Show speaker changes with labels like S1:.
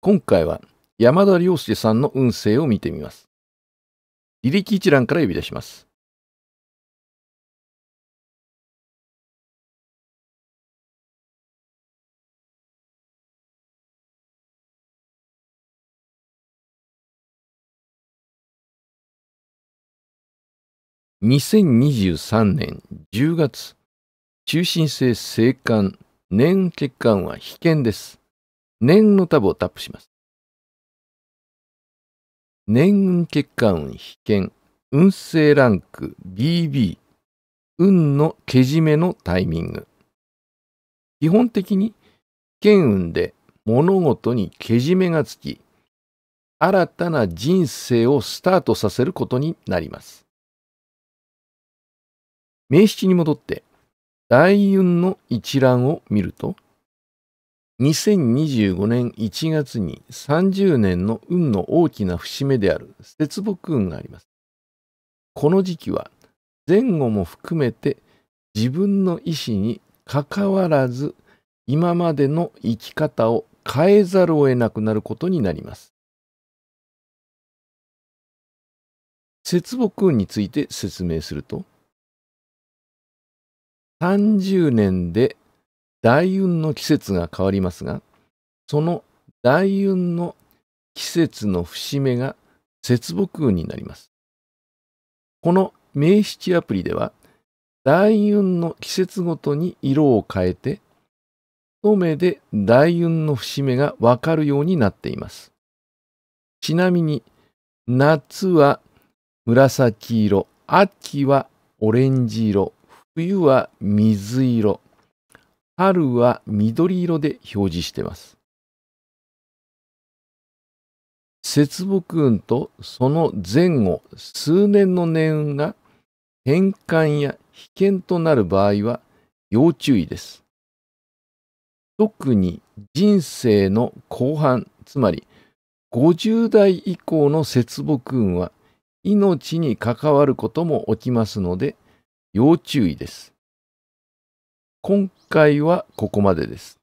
S1: 今回は山田涼介さんの運勢を見てみます。履歴一覧から呼び出します。2023年10月、中心星星間、年運欠陥は被験です。年運のタブをタップします。年運欠陥運被験、運勢ランク BB、運のけじめのタイミング。基本的に、被験運で物事にけじめがつき、新たな人生をスタートさせることになります。名七に戻って、大運の一覧を見ると、2025年1月に30年の運の大きな節目である節木運があります。この時期は前後も含めて自分の意思にかかわらず今までの生き方を変えざるを得なくなることになります。節木運について説明すると、30年で大運の季節が変わりますが、その大運の季節の節目が節木運になります。この名七アプリでは、大運の季節ごとに色を変えて、一目で大運の節目がわかるようになっています。ちなみに、夏は紫色、秋はオレンジ色、冬は水色、春は緑色で表示しています。節木運とその前後数年の年運が変換や被験となる場合は要注意です。特に人生の後半、つまり50代以降の節木運は命に関わることも起きますので要注意です。今回はここまでです。